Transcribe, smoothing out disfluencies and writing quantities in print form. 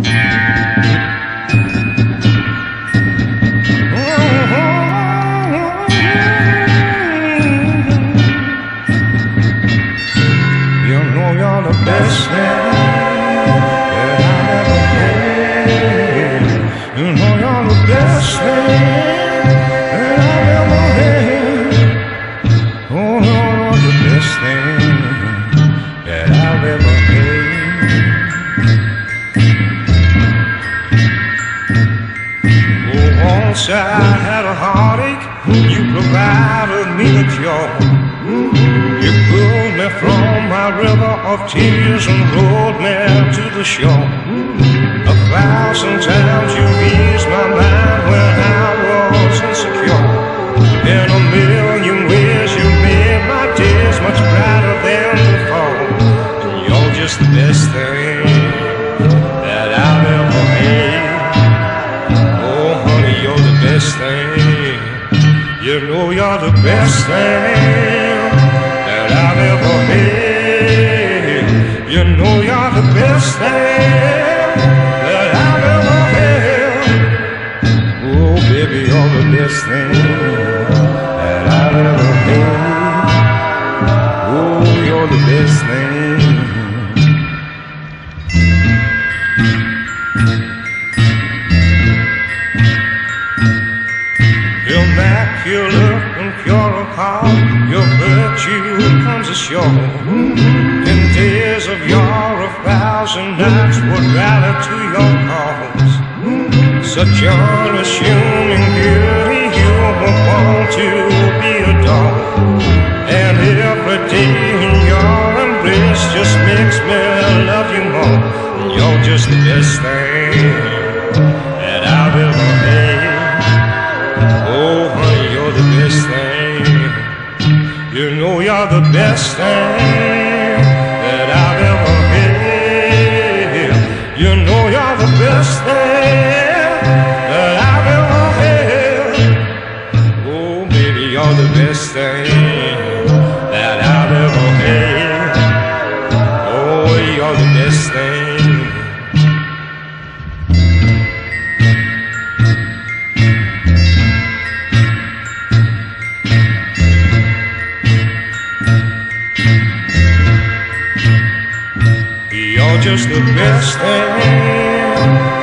You know you're the best thing that I've ever had. You know you're the best thing that I've ever had. Oh, you're the best thing that I've ever had. Oh, once I had a heartache, you provided me the cure. You pulled me from my river of tears and rolled me to the shore. 1,000 times you eased my mind when I was insecure. In a million ways you made my days much brighter than before. You're just the best thing that I've ever had. Oh honey, you're the best thing. You know you're the best thing that I've ever had. You know you're the best thing that I've ever had. Oh baby, you're the best thing that I've ever had. Oh, you're the best thing. Immaculate and pure of heart, your virtue comes ashore. In days of yore, 1,000 nights would rally to your cause. Such unassuming beauty, you were born to be adored. And every day in your embrace just makes me love you more. You're just the best thing that I've ever had. Oh honey, you're the best thing. You know you're the best thing that I've ever had. You know you're the best thing that I've ever had. Oh baby, you're the best thing that I've ever had. Oh, you're the best thing. You're just the best thing